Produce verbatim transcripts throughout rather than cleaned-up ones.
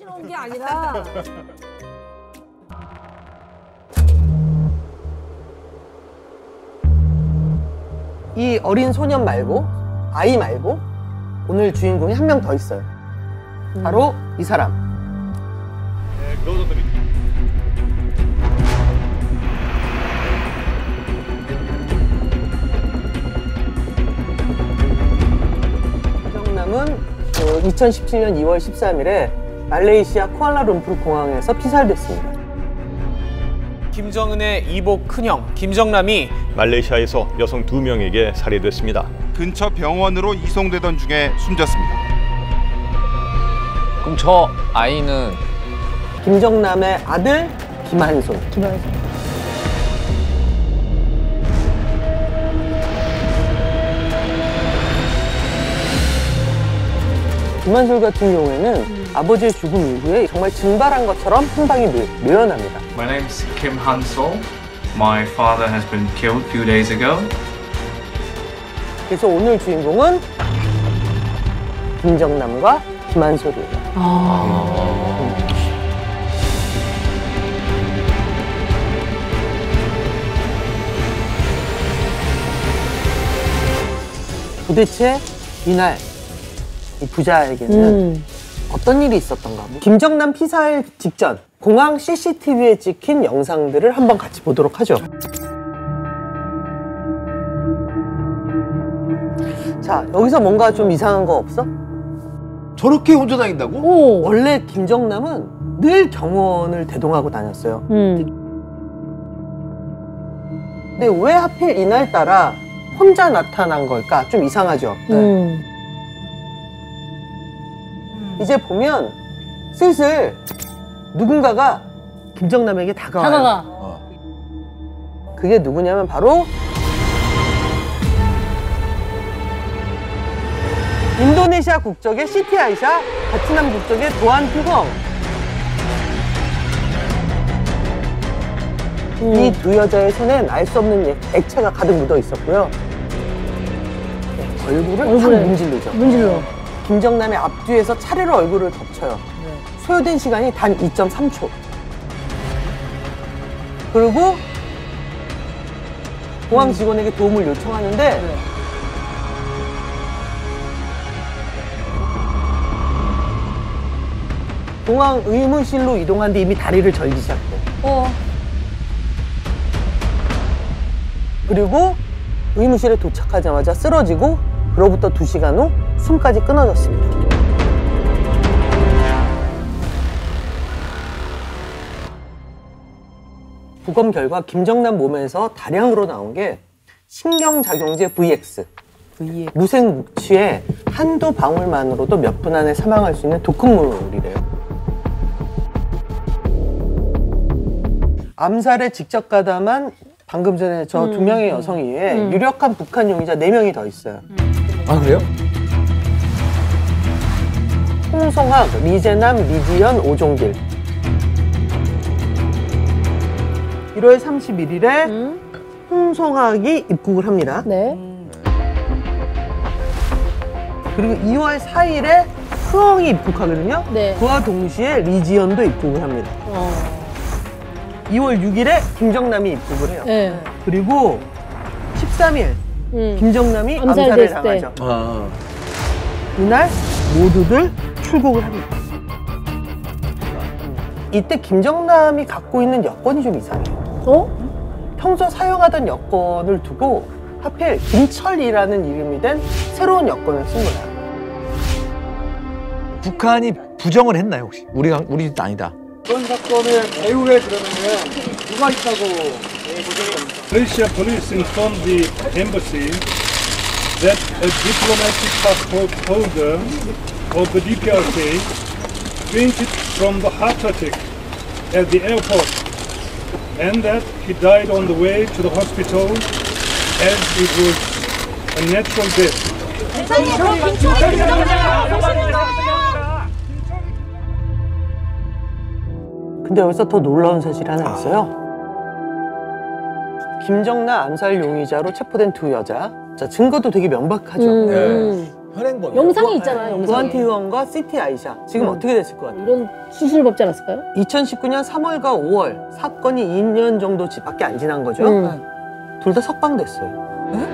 찌러온 게 아니라. 이 어린 소년 말고, 아이 말고 오늘 주인공이 한 명 더 있어요. 바로 음. 이 사람. 김정남은 그 이천십칠 년 이월 십삼일에 말레이시아 쿠알라룸푸르 공항에서 피살됐습니다. 김정은의 이복 큰형 김정남이 말레이시아에서 여성 두 명에게 살해됐습니다. 근처 병원으로 이송되던 중에 숨졌습니다. 그럼 저 아이는? 김정남의 아들 김한솔. 김한솔. 김한솔 같은 경우에는 음. 아버지의 죽음 이후에 정말 증발한 것처럼 한 방이 묘연합니다. My name is Kim Han-sol. My father has been killed a few days ago. 그래서 오늘 주인공은 김정남과 김한솔이에요. 아. 음. 도대체 이날 이 부자에게는 음. 어떤 일이 있었던가? 김정남 피살 직전 공항 씨씨티비에 찍힌 영상들을 한번 같이 보도록 하죠. 자, 여기서 뭔가 좀 이상한 거 없어? 저렇게 혼자 다닌다고? 오. 원래 김정남은 늘 경호원을 대동하고 다녔어요. 음. 근데 왜 하필 이날따라 혼자 나타난 걸까? 좀 이상하죠? 네. 음. 이제 보면 슬슬 누군가가 김정남에게 다가와요. 다가가. 어. 그게 누구냐면 바로 인도네시아 국적의 시티 아이샤, 베트남 국적의 도안 푸공. 음. 이 두 여자의 손엔 알 수 없는 액체가 가득 묻어 있었고요. 얼굴을 확 문질르죠. 문질러. 김정남의 앞뒤에서 차례로 얼굴을 덮쳐요. 네. 소요된 시간이 단 이 점 삼 초. 그리고 공항 음. 직원에게 도움을 요청하는데 네. 공항 의무실로 이동한 뒤 이미 다리를 절기 시작해. 어. 그리고 의무실에 도착하자마자 쓰러지고 그로부터 두 시간 후 숨까지 끊어졌습니다. 부검 결과 김정남 몸에서 다량으로 나온 게 신경작용제 브이엑스. 브이엑스. 무생무취에 한두 방울만으로도 몇 분 안에 사망할 수 있는 독극물이래요. 암살에 직접 가담한 방금 전에 저 두 음, 명의 여성 이외에 음. 유력한 북한 용의자 네 명이 더 있어요. 음. 아, 그래요? 홍성학, 리재남, 리지연, 오종길. 일월 삼십일일에 음? 홍성학이 입국을 합니다. 네. 그리고 이월 사일에 수엉이 입국하거든요. 네. 그와 동시에 리지연도 입국을 합니다. 어. 이월 육일에 김정남이 입국을 해요. 네. 그리고 십삼일 음. 김정남이 암살을 당하죠. 아. 이날 모두들 출국을 합니다. 이때 김정남이 갖고 있는 여권이 좀 이상해요. 어? 평소 사용하던 여권을 두고 하필 김철이라는 이름이 된 새로운 여권을 쓴 거야. 북한이 부정을 했나요, 혹시? 우리가 우리 집도 아니다. 이번 사건의 배후에 그러면 누가 있다고 보정이 됩니다. Malaysia police informed the embassy that a diplomatic passport holder of the D P R K fainted from the heart attack at the airport and that he died on the way to the hospital as it was a natural death. 근데 여기서 더 놀라운 사실이 하나 있어요. 김정남 암살 용의자로 체포된 두 여자. 자, 증거도 되게 명백하죠. 음. 네. 현행범. 영상이 있잖아, 영상이. 구안티 의원과 시티 아이샤. 지금 음. 어떻게 됐을 것 같아요? 이런 수술 법지 않았을까요? 이천십구 년 삼월과 오월 사건이 이 년 정도밖에 안 지난 거죠. 음. 둘 다 석방됐어요.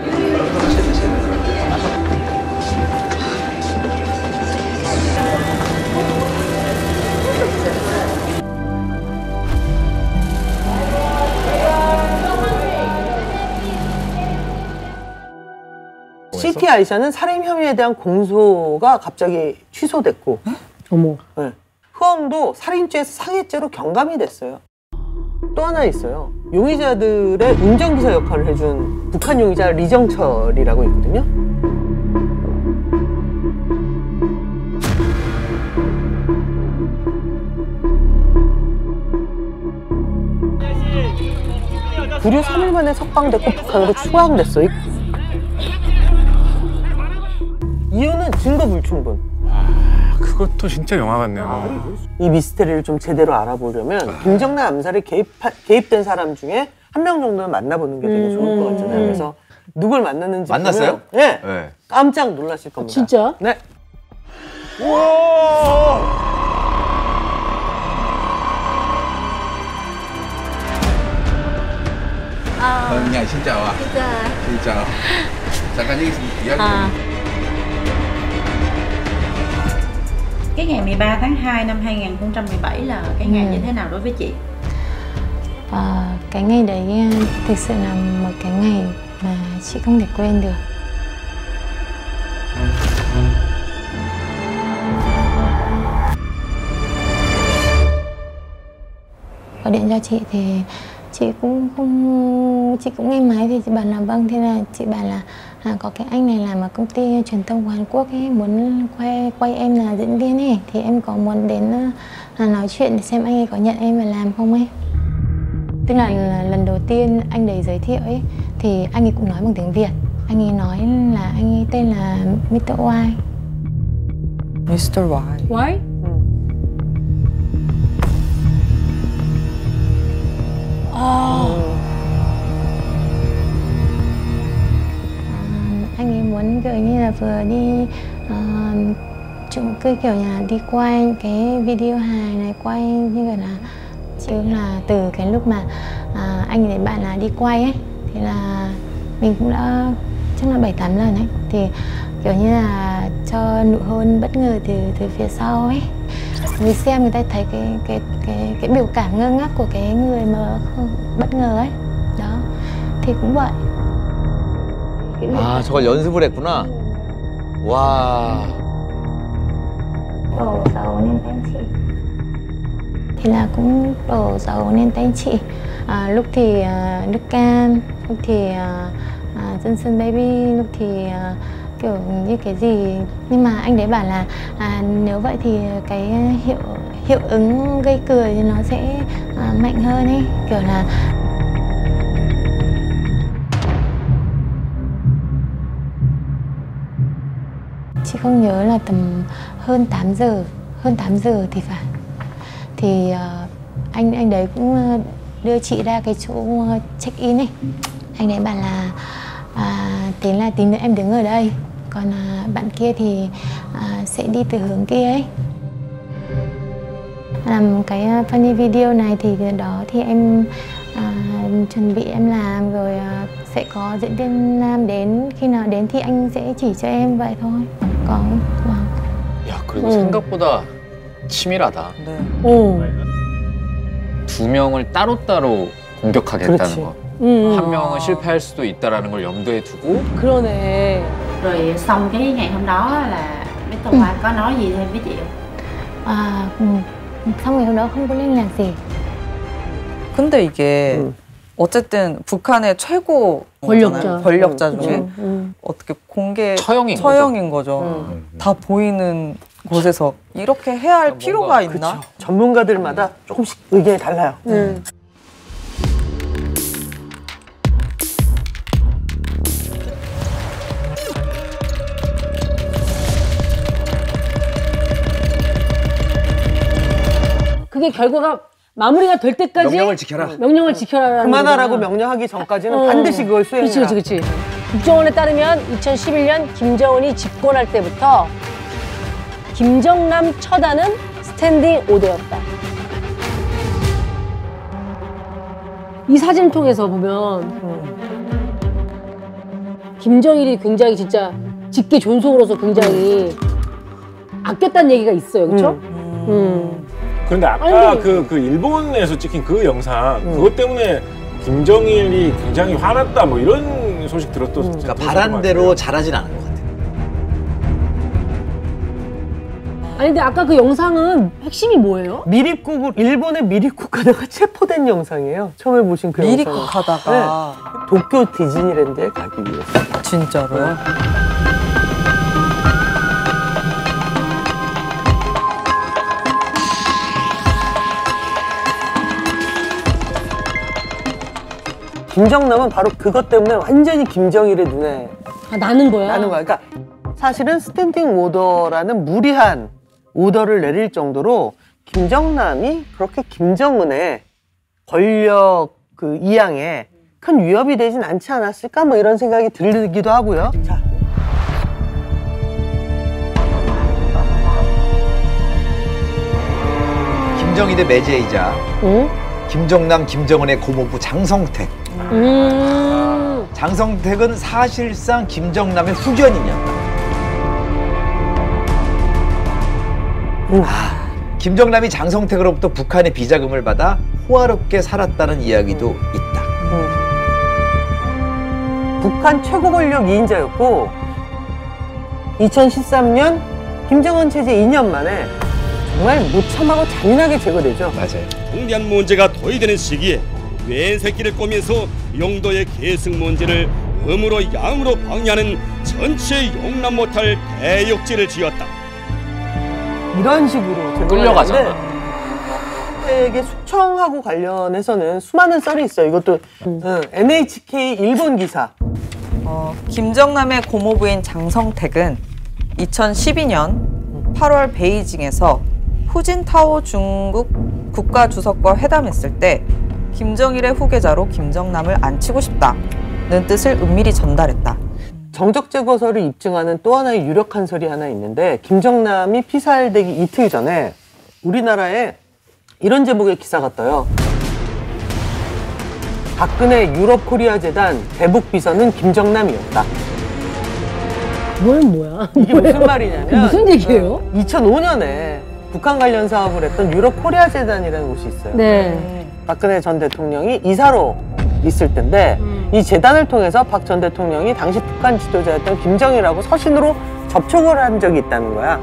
시티 아이샤는 살인 혐의에 대한 공소가 갑자기 취소됐고, 어머. 네. 흐엄도 살인죄에서 상해죄로 경감이 됐어요. 또 하나 있어요. 용의자들의 운전기사 역할을 해준 북한 용의자 리정철이라고 있거든요. 불효 삼 일 만에 석방됐고 북한으로 추방됐어요. 이유는 증거 불충분. 그것도 진짜 영화 같네요. 이 미스테리를 좀 제대로 알아보려면 김정남 암살에 개입, 개입된 사람 중에 한 명 정도는 만나보는 게 되게 좋을 것 같잖아요. 그래서 누굴 만났는지 만났어요? 보면, 네. 네. 깜짝 놀라실 겁니다. 진짜? 네. À, nhà xin chào ạ. Xin chào. Xin chào. 잠깐 여기 이야기. À. Cái ngày mười ba tháng hai năm hai nghìn không trăm mười bảy là cái ngày Ừ. như thế nào đối với chị? Ờ, cái ngày đấy thực sự là một cái ngày mà chị không thể quên được. Gọi điện cho chị thì chị cũng không chị cũng nghe máy thì chị bảo là vâng, thế là chị bảo là à, có cái anh này làm ở công ty truyền thông của Hàn Quốc ấy, muốn quay quay em là diễn viên ấy, thì em có muốn đến à, nói chuyện để xem anh ấy có nhận em vào làm không ấy. Tức là, là lần đầu tiên anh đấy giới thiệu ấy thì anh ấy cũng nói bằng tiếng Việt. Anh ấy nói là anh ấy tên là mít tơ Y. mít tơ Y. Y? Oh. Anh ấy muốn kiểu như là vừa đi uh, chung cứ kiểu như là đi quay cái video hài này, quay như kiểu là chứ là từ cái lúc mà uh, anh ấy bạn là đi quay ấy thì là mình cũng đã chắc là bảy tám lần ấy, thì kiểu như là cho nụ hôn bất ngờ từ từ phía sau ấy. Người xem người ta thấy cái cái cái cái biểu cảm ngơ ngác của cái người mà không bất ngờ ấy. Đó. Thì cũng vậy. 아, 저걸 연습을 했구나. 와. Đổ dầu lên tay chị. Thì là cũng đổ dầu lên tay chị. À, lúc thì uh, nước cam, lúc thì uh, uh, Johnson Baby, lúc thì uh, kiểu như cái gì. Nhưng mà anh đấy bảo là à, nếu vậy thì cái hiệu hiệu ứng gây cười thì nó sẽ uh, mạnh hơn ấy. Kiểu là chị không nhớ là tầm hơn tám giờ, hơn tám giờ thì phải. Thì uh, anh anh đấy cũng đưa chị ra cái chỗ check in ấy. Anh đấy bảo là à, thế là tí nữa em đứng ở đây, còn à, bạn kia thì à, sẽ đi từ hướng kia ấy. Làm cái funny video này thì đó thì em à, chuẩn bị em làm rồi à, sẽ có diễn viên nam đến, khi nào đến thì anh sẽ chỉ cho em vậy thôi. Có vâng. 야, 그리고 음. 생각보다 치밀하다. 네. 오. 두 명을 따로따로 공격하겠다는 그렇지. 거. 음. 한 명은 실패할 수도 있다라는 걸 염두에 두고. 그러네. Rồi xong cái ngày hôm đó là mít tơ Y có nói gì thêm với chị không? À, xong ngày hôm đó không có liên lạc gì. 근데 이게 음. 어쨌든 북한의 최고 권력자. 권력자 중에 음, 음. 어떻게 공개 처형인 처형인 거죠. 음. 다 보이는 곳에서 이렇게 해야 할 필요가 있나? 그쵸. 전문가들마다 조금씩 의견이 달라요. 음. 그게 결과가 마무리가 될 때까지 명령을 지켜라. 명령을 지켜라라는 그만하라고 거잖아. 명령하기 전까지는 어. 반드시 그걸 수행해라. 그렇지, 그렇지, 그렇지. 국정원에 따르면 이천십일 년 김정은이 집권할 때부터 김정남 처단은 스탠딩 오더였다. 이 사진을 통해서 보면 음. 김정일이 굉장히 진짜 직계 존속으로서 굉장히 아꼈다는 얘기가 있어요, 그렇죠? 음. 음. 그런데 아까 그, 그 일본에서 찍힌 그 영상 음. 그것 때문에 김정일이 굉장히 화났다 뭐 이런 소식 들었던. 음. 그러니까 바란 대로 잘하진 않은 것 같아요. 아니 근데 아까 그 영상은 핵심이 뭐예요? 미립국, 일본의 미립국 가다가 체포된 영상이에요. 처음에 보신 그 미립국 영상은. 가다가 네. 도쿄 디즈니랜드에 가기 위해서. 진짜로요? 네. 김정남은 바로 그것 때문에 완전히 김정일의 눈에 아, 나는 거야? 나는 거야. 그러니까 사실은 스탠딩 오더라는 무리한 오더를 내릴 정도로 김정남이 그렇게 김정은의 권력 그 이양에 큰 위협이 되진 않지 않았을까 뭐 이런 생각이 들기도 하고요. 자. 김정일의 매제이자 응? 김정남, 김정은의 고모부 장성택. 음. 장성택은 사실상 김정남의 후견인이었다. 음. 아, 김정남이 장성택으로부터 북한의 비자금을 받아 호화롭게 살았다는 이야기도 있다. 음. 북한 최고 권력 이 인자였고 이천십삼 년 김정은 체제 이 년 만에 정말 무참하고 잔인하게 제거되죠. 맞아요. 통비안 문제가 도의되는 시기에 뇌 새끼를 꼬면서 영도의 계승 문제를 음으로 양으로 방해하는 전체 용납 못할 대역죄를 지었다. 이런 식으로 끌려가잖아. 에게 숙청하고 관련해서는 수많은 썰이 있어요. 이것도 음. 응, 엔에이치케이 일본 기사. 어, 김정남의 고모부인 장성택은 이천십이 년 팔월 베이징에서 후진타오 중국 국가주석과 회담했을 때 김정일의 후계자로 김정남을 앉히고 싶다는 뜻을 은밀히 전달했다. 정적제거설을 입증하는 또 하나의 유력한 설이 하나 있는데 김정남이 피살되기 이틀 전에 우리나라에 이런 제목의 기사가 떠요. 박근혜 유럽코리아 재단 대북 비서는 김정남이었다. 그건 뭐야? 이게 무슨 말이냐면 무슨 얘기예요? 이천오 년에 북한 관련 사업을 했던 유럽코리아 재단이라는 곳이 있어요. 네. 박근혜 전 대통령이 이사로 있을 텐데 음. 이 재단을 통해서 박 전 대통령이 당시 북한 지도자였던 김정일하고 서신으로 접촉을 한 적이 있다는 거야.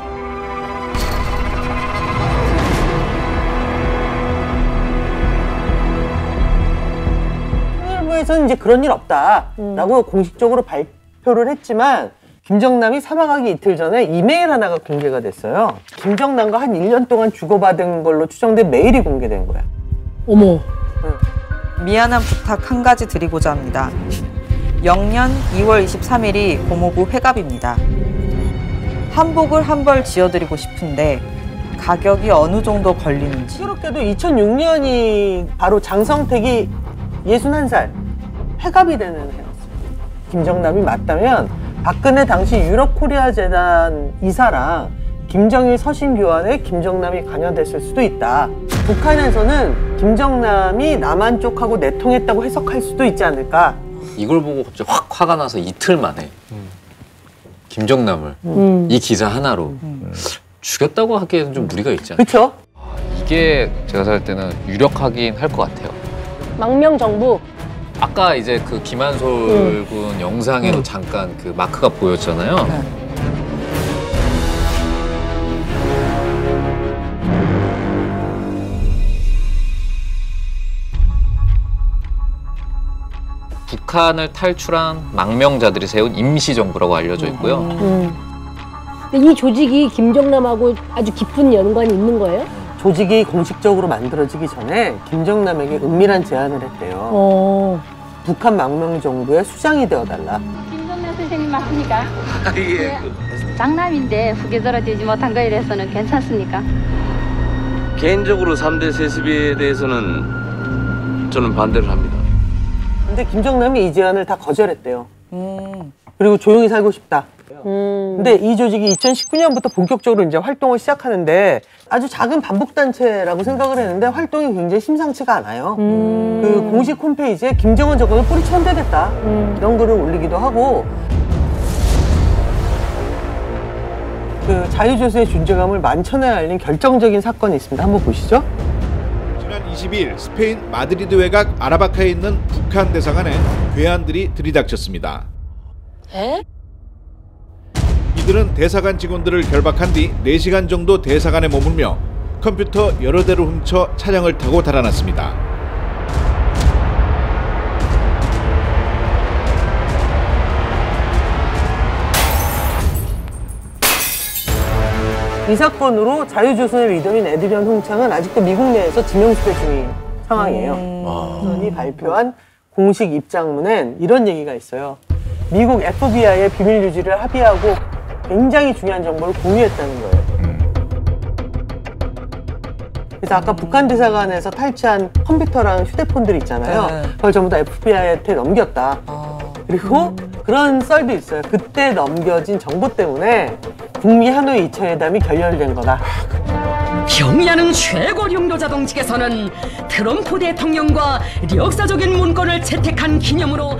통일부에서는 이제 그런 일 없다라고 음. 공식적으로 발표를 했지만 김정남이 사망하기 이틀 전에 이메일 하나가 공개가 됐어요. 김정남과 한 일 년 동안 주고받은 걸로 추정된 메일이 공개된 거야. 어머. 응. 미안한 부탁 한 가지 드리고자 합니다. 영년 이월 이십삼일이 고모부 회갑입니다. 한복을 한 벌 지어드리고 싶은데 가격이 어느 정도 걸리는지. 그렇게도 이천육 년이 바로 장성택이 예순한 살 회갑이 되는 해였습니다. 김정남이 맞다면 박근혜 당시 유럽코리아 재단 이사랑 김정일 서신 교환에 김정남이 관여됐을 수도 있다. 북한에서는 김정남이 남한 쪽하고 내통했다고 해석할 수도 있지 않을까. 이걸 보고 갑자기 확 화가 나서 이틀 만에 음. 김정남을 음. 이 기사 하나로 음. 죽였다고 하기에는 좀 무리가 있지 않나요? 그렇죠. 이게 제가 생각할 때는 유력하긴 할 것 같아요. 망명 정부. 아까 이제 그 김한솔 음. 군 영상에도 음. 잠깐 그 마크가 보였잖아요. 네. 북한을 탈출한 망명자들이 세운 임시정부라고 알려져 있고요. 음. 근데 이 조직이 김정남하고 아주 깊은 연관이 있는 거예요? 조직이 공식적으로 만들어지기 전에 김정남에게 은밀한 제안을 했대요. 어. 북한 망명정부의 수장이 되어달라. 김정남 선생님 맞습니까? 예. 장남인데 후계자로 되지 못한 거에 대해서는 괜찮습니까? 개인적으로 삼 대 세습에 대해서는 저는 반대를 합니다. 근데 김정남이 이 제안을 다 거절했대요. 음. 그리고 조용히 살고 싶다. 음. 근데 이 조직이 이천십구 년부터 본격적으로 이제 활동을 시작하는데 아주 작은 반복단체라고 생각을 했는데 활동이 굉장히 심상치가 않아요. 음. 그 공식 홈페이지에 김정은 정권을 뿌리쳐내겠다 음. 이런 글을 올리기도 하고 그 자유조선의 존재감을 만천하에 알린 결정적인 사건이 있습니다. 한번 보시죠. 지난 이십일 스페인 마드리드 외곽 아라바카에 있는 북한 대사관에 괴한들이 들이닥쳤습니다. 에? 이들은 대사관 직원들을 결박한 뒤 네 시간 정도 대사관에 머물며 컴퓨터 여러 대를 훔쳐 차량을 타고 달아났습니다. 이 사건으로 자유조선의 리더인 에드리언 홍창은 아직도 미국 내에서 지명수배 중인 상황이에요. 조선이 음. 발표한 공식 입장문엔 이런 얘기가 있어요. 미국 에프비아이의 비밀 유지를 합의하고 굉장히 중요한 정보를 공유했다는 거예요. 그래서 아까 북한 대사관에서 탈취한 컴퓨터랑 휴대폰들 있잖아요. 네. 그걸 전부 다 에프비아이한테 넘겼다. 아. 그리고 음. 그런 썰도 있어요. 그때 넘겨진 정보 때문에 북미 하노이 이 차 회담이 결렬된 거다. 평양은 최고 용도자 동측에서는 트럼프 대통령과 역사적인 문건을 채택한 기념으로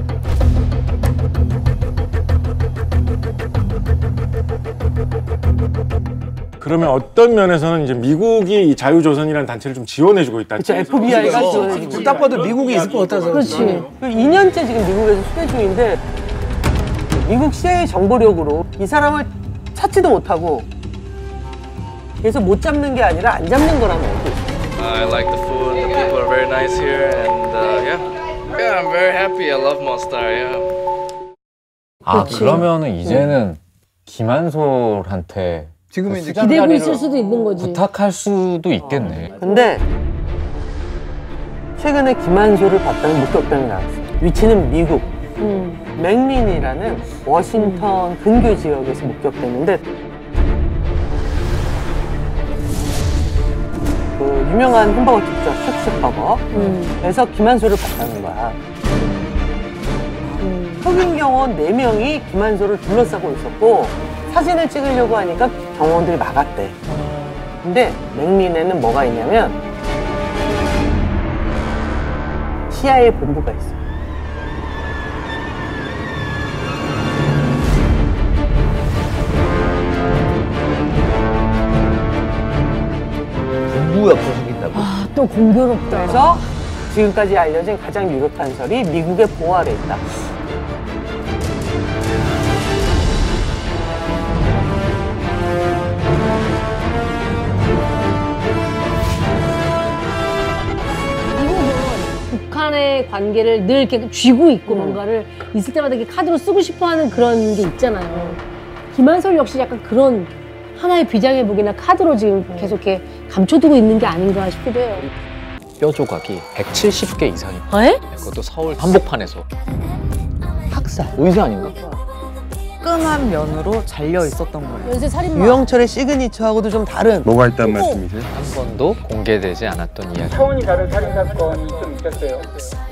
그러면 어떤 면에서는 이제 미국이 이 자유조선이라는 단체를 좀 지원해주고 있다. 그렇죠. 에프비아이가 지원해주고. 딱 봐도 미국이 있을 것 같아서. 그렇지. 이 년째 지금 미국에서 수배 중인데 미국 씨아이에이 정보력으로 이 사람을 찾지도 못하고 그래서 못 잡는 게 아니라 안 잡는 거라는 거지. I like the food. The people are very nice here, and uh, yeah, yeah, I'm very happy. I love Mostar. Yeah. 아 그러면은 이제는 김한솔한테 지금 이제 기대고 있을 수도 있는 거지. 부탁할 수도 있겠네. 근데 최근에 김한솔을 봤다는 목격담이 나왔어요. 위치는 미국. 음. 맥민이라는 워싱턴 음. 근교 지역에서 목격됐는데 그 유명한 햄버거 집죠. 쉑쉑버거에서 음. 김한솔을 봤다는 거야. 음. 흑인 경호원 네 명이 김한솔을 둘러싸고 있었고 사진을 찍으려고 하니까 경호원들이 막았대. 근데 맥민에는 뭐가 있냐면 씨아이에이 본부가 있어. 본부 옆으로 생긴다고? 아, 또 공교롭다. 그래서 지금까지 알려진 가장 유력한 설이 미국의 보호 아래 있다. 북한의 관계를 늘 이렇게 쥐고 있고 음. 뭔가를 있을 때마다 이렇게 카드로 쓰고 싶어하는 그런 게 있잖아요. 김한솔 역시 약간 그런 하나의 비장의목이나 카드로 지금 음. 계속 이렇게 감춰두고 있는 게 아닌가 싶기도 해요. 뼈 조각이 백칠십 개 이상이. 에? 그것도 서울 한복판에서. 학살. 의사 아닌가? 끈한 면으로 잘려 있었던 거예요. 연쇄 살인마. 유영철의 시그니처하고도 좀 다른. 뭐가 있단 말씀이세요? 한 번도 공개되지 않았던 이야기. 차원이 다른 살인 사건이 좀 있었어요.